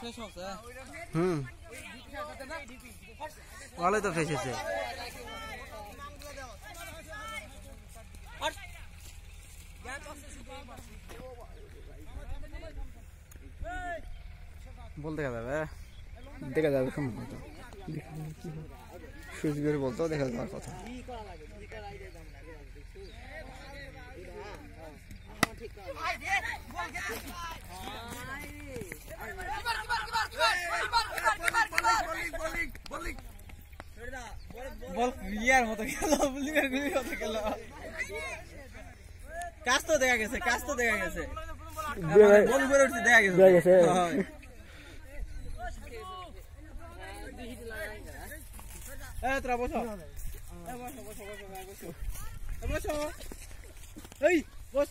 ভালোই তো ফেসেছে। বল দেখা যাবে, দেখা যাবে সম্ভবত, সুইচ করে বলতেও দেখা যাওয়ার কথা। বল ইয়ার মতো গেল, বুলিকার গুলির মতো গেল। কাজ তো দেখা গেছে, কাজ তো দেখা গেছে, বল উপরে উঠছে দেখা গেছে, দেখা গেছে। তোরা বসো, বসো, এই বস।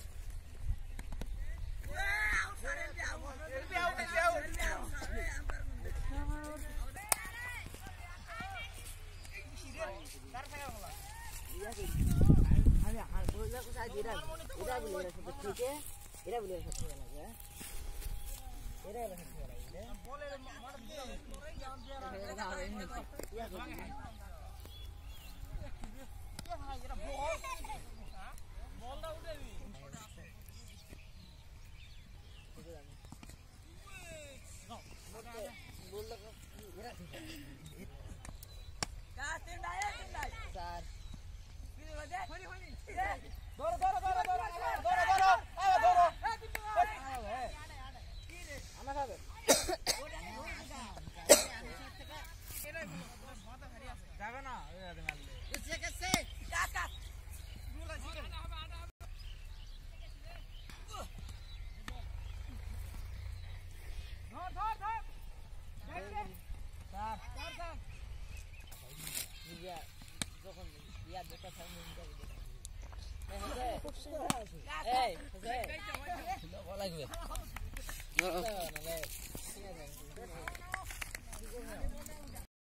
লাগবে